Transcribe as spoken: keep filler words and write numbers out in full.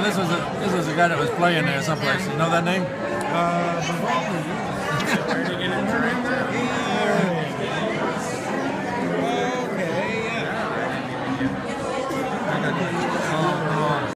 No, this was a this was a guy that was playing there someplace. You know that name? Uh,